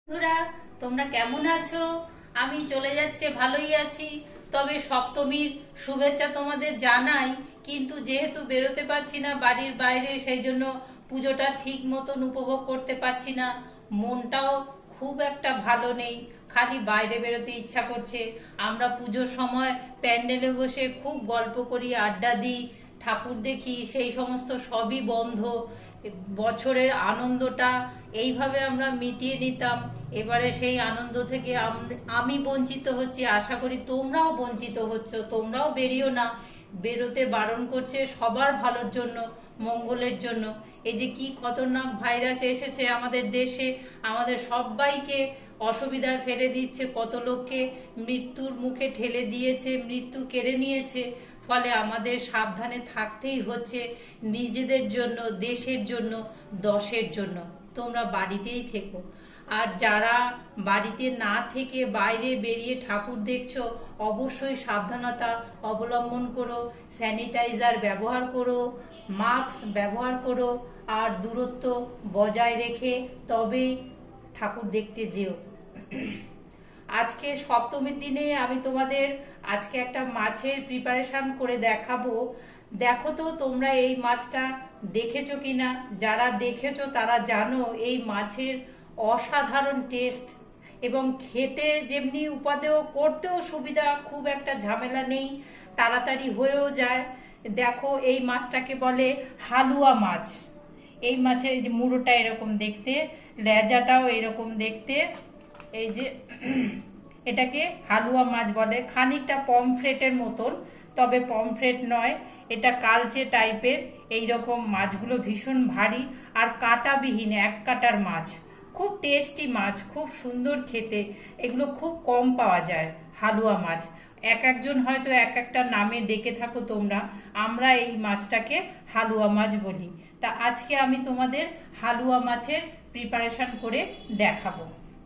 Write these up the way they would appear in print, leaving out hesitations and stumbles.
বন্ধুরা, তোমরা কেমন আছো? আমি চলে যাচ্ছে ভালোই আছি। তবে সপ্তমীর শুভেচ্ছা তোমাদের জানাই, কিন্তু যেহেতু বেরোতে পারছি না বাড়ির বাইরে, সেই জন্য পুজোটা ঠিক মতন উপভোগ করতে পারছি না। মনটাও খুব একটা ভালো নেই, খালি বাইরে বেরোতে ইচ্ছা করছে। আমরা পুজোর সময় প্যান্ডেলে বসে খুব গল্প করি, আড্ডা দিই, ঠাকুর দেখি, সেই সমস্ত সবই বন্ধ। বছরের আনন্দটা এইভাবে আমরা মিটিয়ে নিতাম, এবারে সেই আনন্দ থেকে আমি বঞ্চিত হচ্ছি। আশা করি তোমরাও বঞ্চিত হচ্ছ, তোমরাও বেরিও না। বেরোতে বারণ করছে সবার ভালোর জন্য, মঙ্গলের জন্য। এই যে কি খতরনাক ভাইরাস এসেছে আমাদের দেশে, আমাদের সবাইকে অসুবিধায় ফেলে দিচ্ছে, কত লোককে মৃত্যুর মুখে ঠেলে দিয়েছে, মৃত্যু কেড়ে নিয়েছে। ফলে আমাদের সাবধানে থাকতেই হচ্ছে, নিজেদের জন্য, দেশের জন্য, দশের জন্য। তোমরা বাড়িতেই থেকো। আর যারা বাড়িতে না থেকে বাইরে বেরিয়ে ঠাকুর দেখছো, অবশ্যই সাবধানতা অবলম্বন করো, স্যানিটাইজার ব্যবহার করো, মাস্ক ব্যবহার করো, আর দূরত্ব বজায় রেখে তবেই ঠাকুর দেখতে যেও। আজকে সপ্তমীর দিনে আমি তোমাদের আজকে একটা মাছের প্রিপারেশন করে দেখাবো। দেখো তো তোমরা এই মাছটা দেখেছো কিনা। যারা দেখেছো তারা জানো এই মাছের অসাধারণ টেস্ট, এবং খেতে যেমনি উপাদেয়, করতেও সুবিধা, খুব একটা ঝামেলা নেই, তাড়াতাড়ি হয়েও যায়। দেখো এই মাছটাকে বলে হালুয়া মাছ। এই মাছের এই যে মুড়োটা এরকম দেখতে, লেজাটাও এরকম দেখতে। এই যে এটাকে হালুয়া মাছ বলে। খানিকটা পমফ্রেটের মতন, তবে পমফ্রেট নয়, এটা কালচে টাইপের। এইরকম মাছগুলো ভীষণ ভারী আর কাঁটাবিহীন, এক কাঁটার মাছ। খুব টেস্টি মাছ, খুব সুন্দর খেতে। এগুলো খুব কম পাওয়া যায় হালুয়া মাছ। এক একজন হয়তো এক একটা নামে ডেকে থাকো তোমরা, আমরা এই মাছটাকে হালুয়া মাছ বলি। তা আজকে আমি তোমাদের হালুয়া মাছের প্রিপারেশন করে দেখাবো।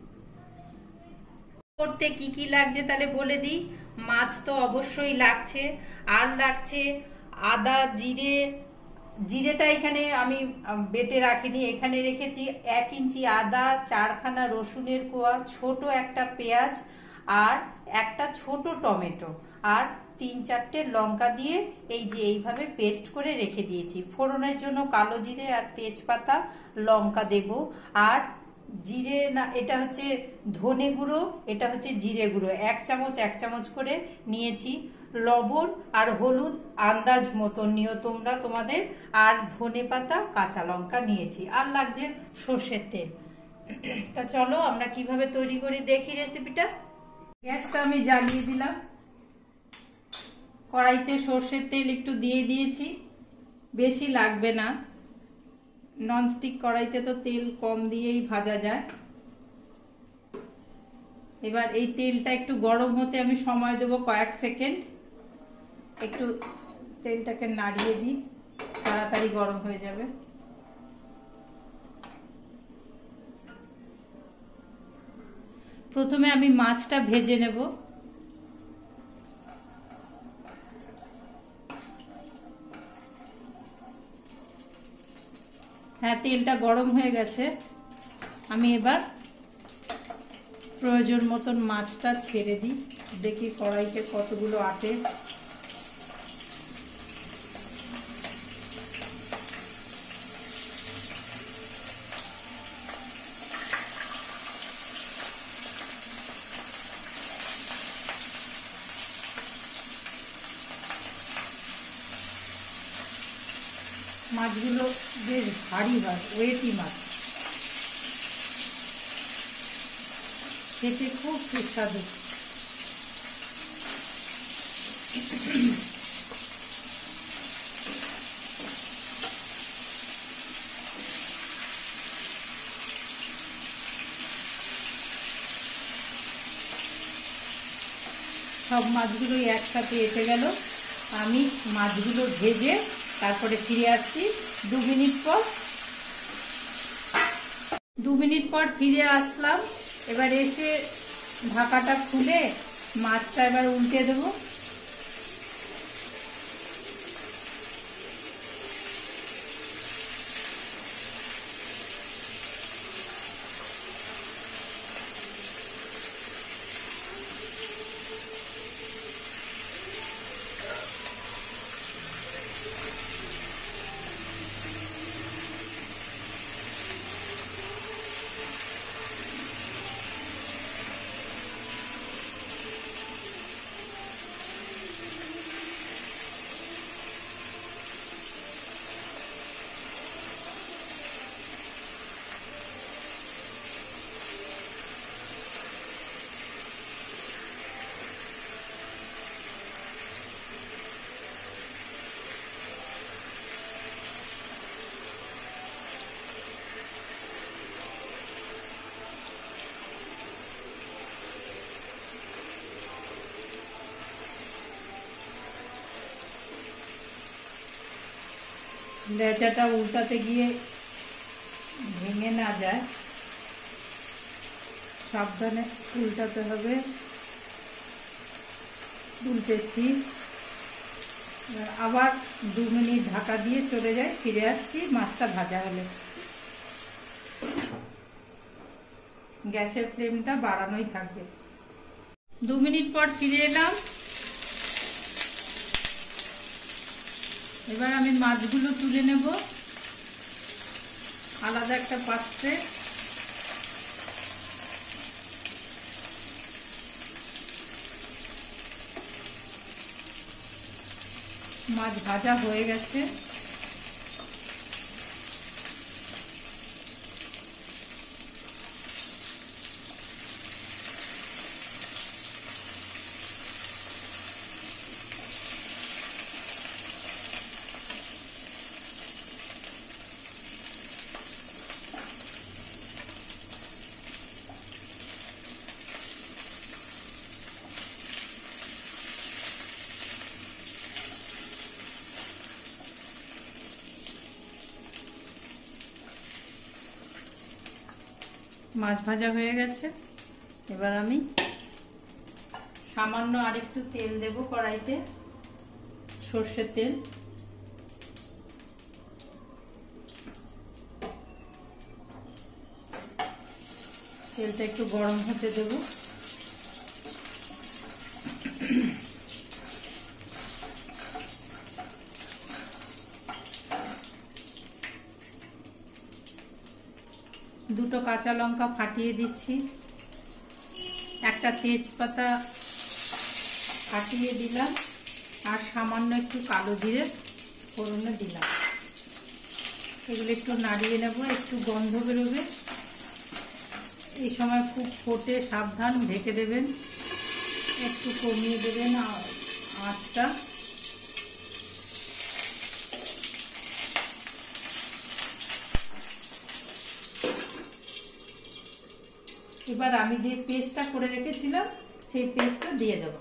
করতে কি কি লাগছে তাহলে বলে দিই। মাছ তো অবশ্যই লাগছে, আর লাগছে আদা, জিরে। জিরেটা এখানে আমি বেটে রাখিনি, এখানে রেখেছি। 1 ইঞ্চি আদা, 4খানা রসুনের কোয়া, ছোট একটা পেঁয়াজ, আর একটা ছোট টমেটো, আর 3-4টে লঙ্কা দিয়ে এই যে এইভাবে পেস্ট করে রেখে দিয়েছি। ফোড়নের জন্য কালো জিরে আর তেজপাতা, লঙ্কা দেব। আর জিরে না, এটা হচ্ছে ধনে গুঁড়ো, এটা হচ্ছে জিরে গুঁড়ো, 1 চামচ 1 চামচ করে নিয়েছি। লবণ আর হলুদ আন্দাজ মতন নিও তোমরা তোমাদের। আর ধনে পাতা, কাঁচা লঙ্কা নিয়েছি। আর লাগছে সর্ষের তেল। তা চলো আমরা কিভাবে তৈরি করি দেখি রেসিপিটা। গ্যাসটা আমি জ্বালিয়ে দিলাম, কড়াইতে সর্ষের তেল একটু দিয়ে দিয়েছি, বেশি লাগবে না। ননস্টিক কড়াইতে তো তেল কম দিয়েই ভাজা যায়। এবার এই তেলটা একটু গরম হতে আমি সময় দেবো কয়েক সেকেন্ড। একটু তেলটাকে নাড়িয়ে দিই, তাড়াতাড়ি গরম হয়ে যাবে। প্রথমে আমি মাছটা ভেজে নেব। হ্যাঁ, তেলটা গরম হয়ে গেছে। আমি এবার প্রয়োজন মতন মাছটা ছেড়ে দিই, দেখি কড়াইতে কতগুলো আটে। মাছগুলো বেশ ভারী হয়, ওয়েটি মাছ, খেতে খুব সুস্বাদু। সব মাছগুলোই একসাথে এসে গেল। আমি মাছগুলো ভেজে তারপরে ফিরে আসছি 2 মিনিট পর। 2 মিনিট পর ফিরে আসলাম। এবার এসে ঢাকাটা খুলে মাছটা এবার উল্টে দেবো। লেচাটা উল্টাতে গিয়ে ভেঙে না যায়, সাবধানে উল্টাতে হবে। উল্টেছি, আবার 2 মিনিট ঢাকা দিয়ে চলে যাই, ফিরে আসছি মাছটা ভাজা হলে। গ্যাসের ফ্লেমটা বাড়ানোই থাকবে। 2 মিনিট পর ফিরে এলাম। এবার আমি মাছগুলো তুলে নেব আলাদা একটা পাত্রে। মাছ ভাজা হয়ে গেছে। মাছ ভাজা হয়ে গেছে। এবার আমি সামান্য আরেকটু তেল দেব কড়াইতে, সর্ষের তেল। তেলটা একটু গরম হতে দেব। দুটো কাঁচা লঙ্কা ফাটিয়ে দিচ্ছি, একটা তেজপাতা ফাটিয়ে দিলাম, আর সামান্য একটু কালো জিরে ফোড়নে দিলাম। এগুলো একটু নাড়িয়ে নেব, একটু গন্ধ বেরোবে। এই সময় খুব ফোটে, সাবধান, ঢেকে দেবেন, একটু কমিয়ে দেবেন আঁচটা। এবার আমি যে পেস্টটা করে রেখেছিলাম সেই পেস্টটা দিয়ে দেব।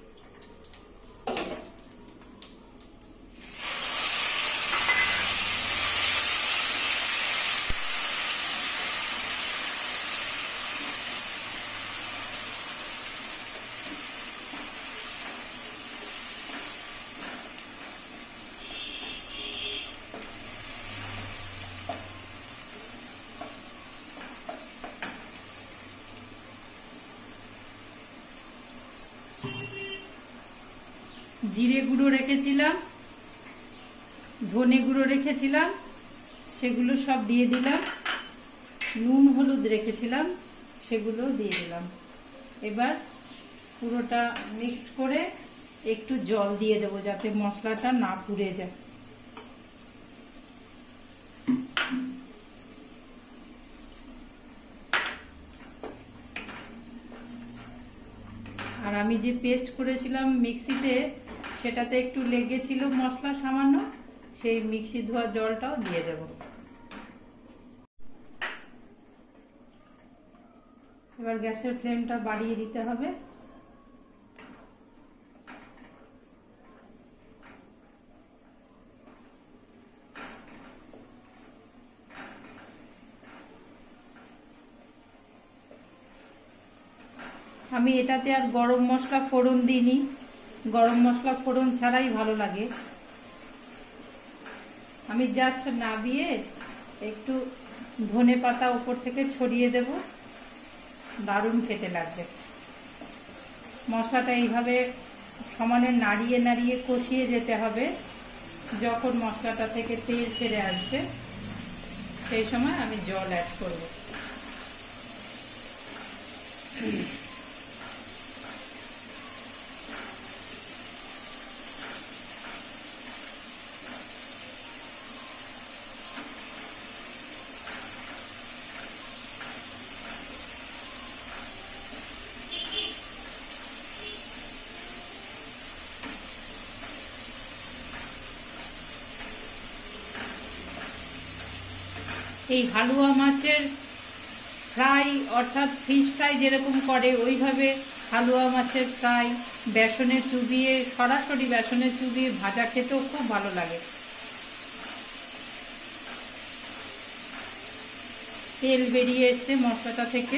জিরে গুঁড়ো রেখেছিলাম, ধনে গুঁড়ো রেখেছিলাম, সেগুলো সব দিয়ে দিলাম। নুন হলুদ রেখেছিলাম, সেগুলো দিয়ে দিলাম। এবার পুরোটা মিক্সড করে একটু জল দিয়ে দেবো যাতে মশলাটা না পুড়ে যায়। আর আমি যে পেস্ট করেছিলাম মিক্সিতে, সেটাতে একটু লেগেছিল মশলা সামান্য, সেই মিক্সি ধোয়া জলটাও দিয়ে দেব। এবার গ্যাসের ফ্লেমটা বাড়িয়ে দিতে হবে। আমি এটাতে আর গরম মশলা ফোড়ন দিইনি, গরম মশলা ফোড়ন ছাড়াই ভালো লাগে। আমি জাস্ট নাবিয়ে একটু ধনে পাতা উপর থেকে ছড়িয়ে দেব, দারুণ খেতে লাগবে। মশলাটা এইভাবে সমানে নাড়িয়ে নাড়িয়ে কষিয়ে যেতে হবে। যখন মশলাটা থেকে তেল ছেড়ে আসবে সেই সময় আমি জল অ্যাড করব। এই হালুয়া মাছের ফ্রাই অর্থাৎ ফিশ ফ্রাই যেরকম করে ওইভাবে হালুয়া মাছের ফ্রাই বেসনে চুবিয়ে, সরাসরি বেসনে চুবিয়ে ভাজা খেতেও খুব ভালো লাগে। তেল বেরিয়ে এসছে মশলাটা থেকে।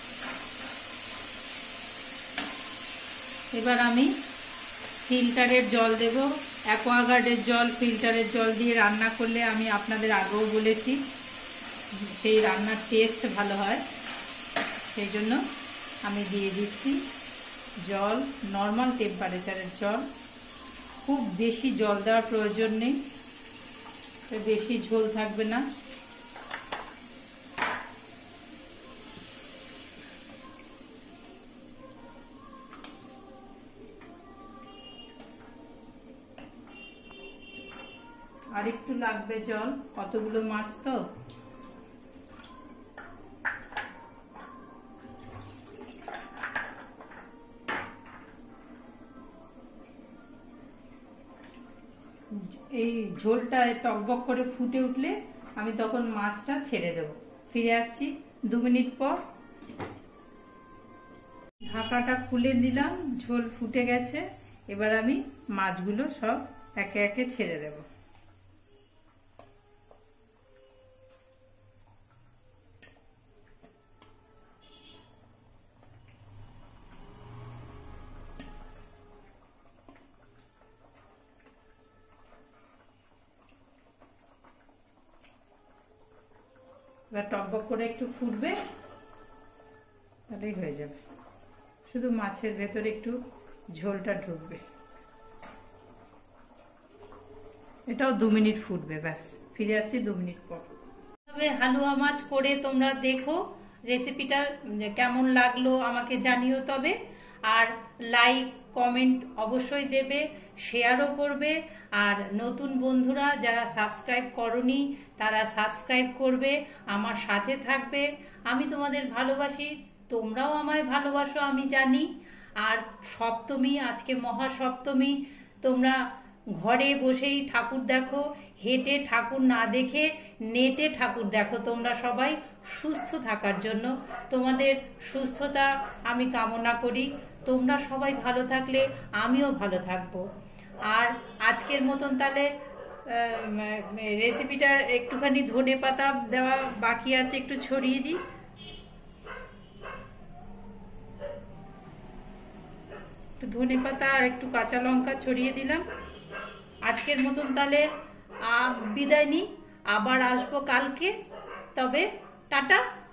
এবার আমি ফিল্টারের জল দেব। অ্যাকোয়াগার্ডের জল, ফিল্টারের জল দিয়ে রান্না করলে আমি আপনাদের আগেও বলেছি সেই রান্নার টেস্ট ভালো হয়, সেই জন্য আমি দিয়ে দিচ্ছি জল, নর্মাল টেম্পারেচারের জল। খুব বেশি জল দেওয়ার প্রয়োজন নেই, বেশি ঝোল থাকবে না। আর একটু লাগবে জল, কতগুলো মাছ তো। এই ঝোলটা টকবক করে ফুটে উঠলে আমি তখন মাছটা ছেড়ে দেব। ফিরে আসছি 2 মিনিট পর। ঢাকাটা খুলে দিলাম, ঝোল ফুটে গেছে। এবার আমি মাছগুলো সব একে একে ছেড়ে দেব। এবার টকবক করে একটু ফুটবে, তাহলেই হয়ে যাবে। শুধু মাছের ভেতরে একটু ঝোলটা ঢুকবে। এটাও 2 মিনিট ফুটবে, ব্যাস। ফিরে আসছি 2 মিনিট পর। তবে হালুয়া মাছ করে তোমরা দেখো, রেসিপিটা কেমন লাগলো আমাকে জানিও। তবে আর লাইক কমেন্ট অবশ্যই দেবে, শেয়ারও করবে। আর নতুন বন্ধুরা যারা সাবস্ক্রাইব করনি তারা সাবস্ক্রাইব করবে, আমার সাথে থাকবে। আমি তোমাদের ভালোবাসি, তোমরাও আমায় ভালোবাসো আমি জানি। আর সপ্তমী, আজকে মহাসপ্তমী, তোমরা ঘরে বসেই ঠাকুর দেখো, হেঁটে ঠাকুর না দেখে নেটে ঠাকুর দেখো। তোমরা সবাই সুস্থ থাকার জন্য তোমাদের সুস্থতা আমি কামনা করি। তোমরা সবাই ভালো থাকলে আমিও ভালো থাকবো। আর আজকের মতন তাহলে রেসিপিটার একটুখানি ধনে পাতা দেওয়া বাকি আছে, একটু ছড়িয়ে দিই। একটু ধনে পাতা আর একটু কাঁচা লঙ্কা ছড়িয়ে দিলাম। আজকের মতন তাহলে বিদায় নিই, আবার আসবো কালকে। তবে টাটা।